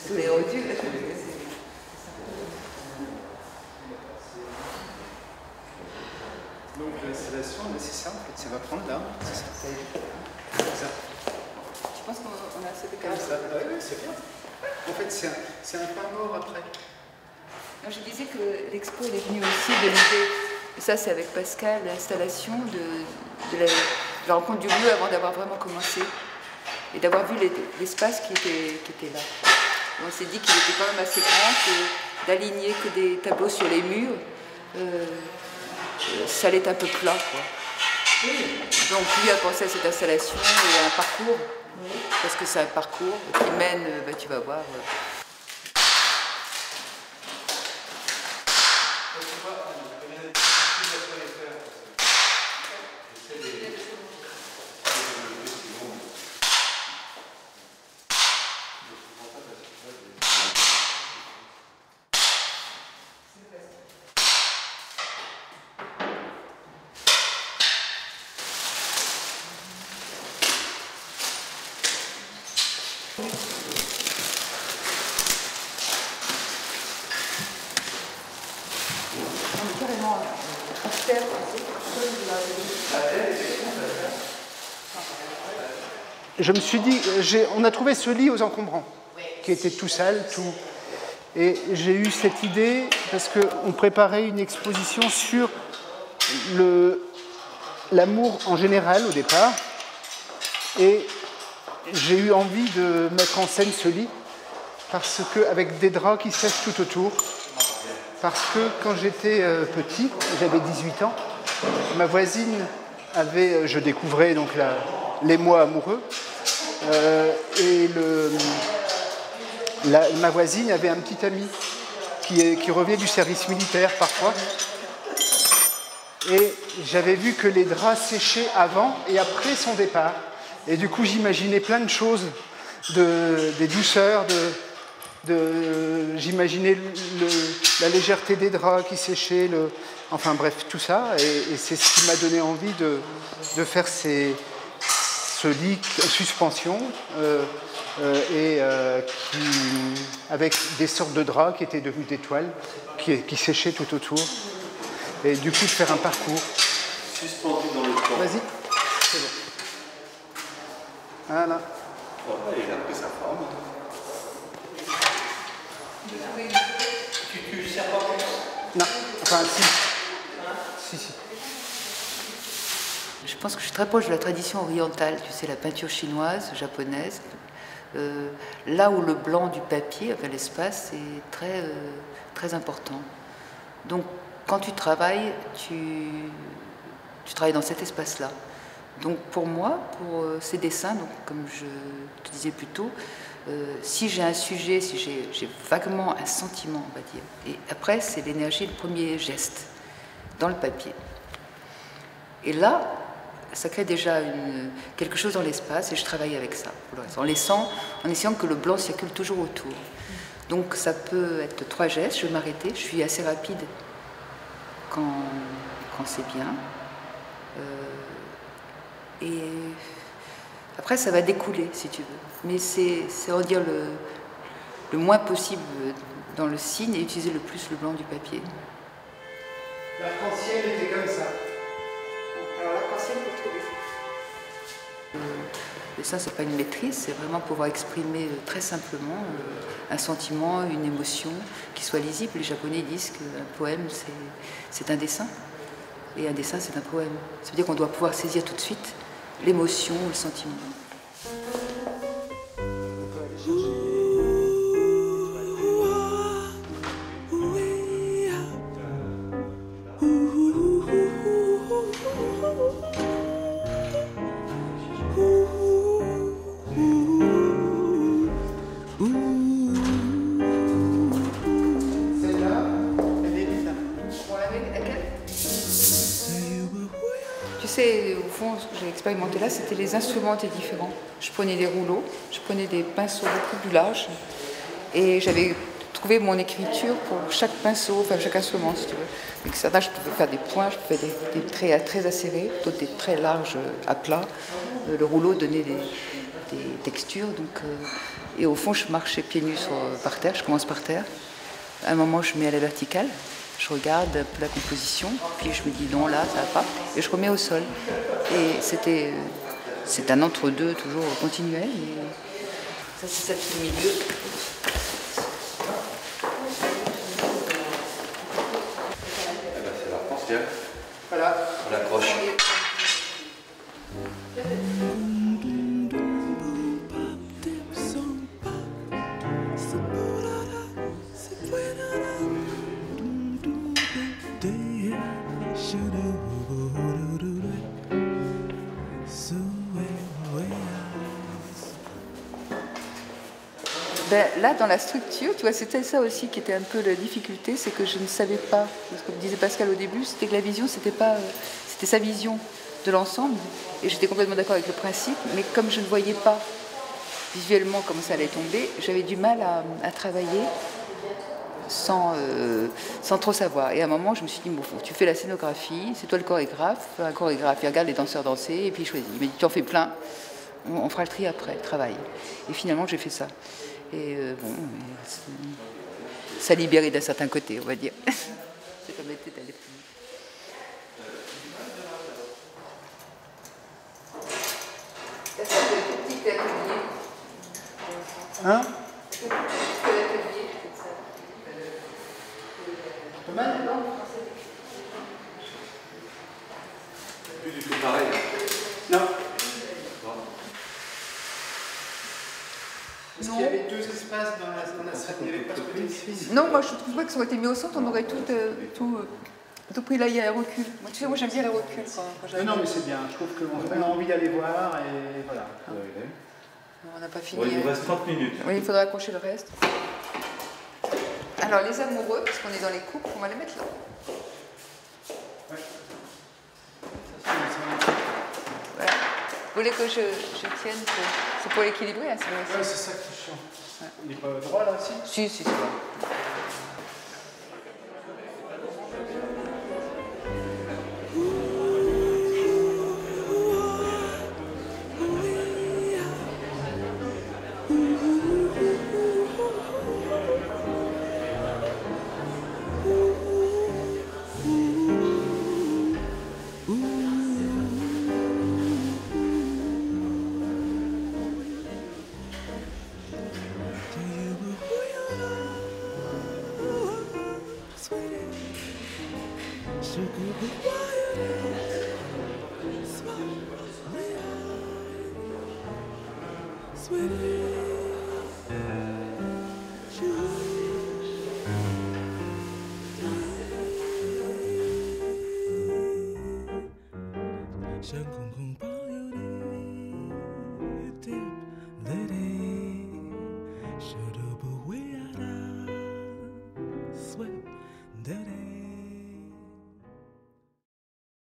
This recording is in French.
C'est au-dessus. Donc l'installation, c'est ça en fait, ça va prendre là, c'est ça. Ça. Je pense qu'on a assez de Comme ça. Oui, c'est bien. En fait, c'est un pas mort après. Je disais que l'expo est venue aussi de l'idée, et ça c'est avec Pascal, l'installation de la rencontre du lieu avant d'avoir vraiment commencé et d'avoir vu l'espace qui était là. On s'est dit qu'il était quand même assez grand, que d'aligner que des tableaux sur les murs, ça allait être un peu plat, quoi. Donc lui a pensé à cette installation et à un parcours, parce que c'est un parcours qui mène, tu vas voir. Je me suis dit, on a trouvé ce lit aux encombrants, qui était tout sale, tout. Et j'ai eu cette idée, parce qu'on préparait une exposition sur l'amour en général au départ. Et j'ai eu envie de mettre en scène ce lit, avec des draps qui sèchent tout autour. Parce que quand j'étais petit, j'avais 18 ans, ma voisine je découvrais donc l'émoi amoureux, et ma voisine avait un petit ami qui revenait du service militaire parfois, et j'avais vu que les draps séchaient avant et après son départ, et du coup j'imaginais plein de choses, des douceurs, j'imaginais la légèreté des draps qui séchaient, enfin bref, tout ça, et c'est ce qui m'a donné envie de faire ce lit en suspension, avec des sortes de draps qui étaient devenus des toiles, qui séchaient tout autour, et du coup de faire un parcours. Suspendu dans le temps. Vas-y, c'est bon. Voilà. Oh, il a pris sa forme. Tu sers pas comme ça? Non, enfin si. Si. Je pense que je suis très proche de la tradition orientale, tu sais, la peinture chinoise, japonaise, là où le blanc du papier, enfin l'espace, est très, très important. Donc quand tu travailles, tu travailles dans cet espace-là. Donc pour moi, pour ces dessins, donc, comme je te disais plus tôt, si j'ai un sujet, si j'ai vaguement un sentiment, on va dire, et après c'est l'énergie, le premier geste dans le papier. Et là, ça crée déjà quelque chose dans l'espace et je travaille avec ça, en essayant que le blanc circule toujours autour. Donc ça peut être 3 gestes, je vais m'arrêter, je suis assez rapide quand c'est bien. Et après ça va découler si tu veux. Mais c'est en dire le moins possible dans le signe et utiliser le plus le blanc du papier. L'arc-en-ciel était comme ça. Alors l'arc-en-ciel, faut trouver. Et ça, c'est pas une maîtrise, c'est vraiment pouvoir exprimer très simplement un sentiment, une émotion qui soit lisible. Les Japonais disent qu'un poème, c'est un dessin. Et un dessin, c'est un poème. Ça veut dire qu'on doit pouvoir saisir tout de suite l'émotion, le sentiment. Au fond, ce que j'ai expérimenté là, c'était les instruments étaient différents. Je prenais des rouleaux, je prenais des pinceaux beaucoup plus larges et j'avais trouvé mon écriture pour chaque pinceau, enfin chaque instrument si tu veux. Avec certains, je pouvais faire des points, je pouvais faire des traits très acérés, d'autres des traits larges à plat. Le rouleau donnait des textures. Et au fond, je marchais pieds nus par terre, je commence par terre. À un moment, je mets à la verticale, je regarde un peu la composition, puis je me dis non, là, ça va pas, et je remets au sol. Et c'est un entre-deux toujours continuel. Et ça, c'est celle du milieu. C'est l'arc-en-ciel. Voilà. On l'accroche. Ben, là, dans la structure, tu vois, c'était ça aussi qui était un peu la difficulté, c'est que je ne savais pas, parce que comme disait Pascal au début, c'était que la vision, c'était sa vision de l'ensemble, et j'étais complètement d'accord avec le principe, mais comme je ne voyais pas visuellement comment ça allait tomber, j'avais du mal à travailler sans trop savoir. Et à un moment, je me suis dit, bon, tu fais la scénographie, c'est toi le chorégraphe, un chorégraphe, il regarde les danseurs danser, et puis il choisit. Il m'a dit, tu en fais plein, on fera le tri après, travail. Et finalement, j'ai fait ça. Et bon, ça libérait d'un certain côté, on va dire. C'est comme était à l'époque. Est-ce que tu as un petit atelier? Hein? Plus du tout pareil. Non. Parce qu'il y avait deux espaces dans la salle, il n'y avait pas ce côté ici. Non, moi je trouve que ça aurait été mis au centre, on aurait tout pris là, il y a un recul. Moi, tu sais, moi j'aime bien le recul quand Non, mais c'est bien, je trouve qu'on a envie d'aller voir et voilà. On n'a pas fini. Bon, il nous reste 30 minutes. Oui, il faudra accrocher le reste. Alors, les amoureux, parce qu'on est dans les couples, on va les mettre là. Ouais. Voilà. Vous voulez que je tienne c'est pour l'équilibrer, hein, Ouais, c'est ça qui est chiant. Ouais. Il n'est pas droit là, si? Si, c'est bon. 山谷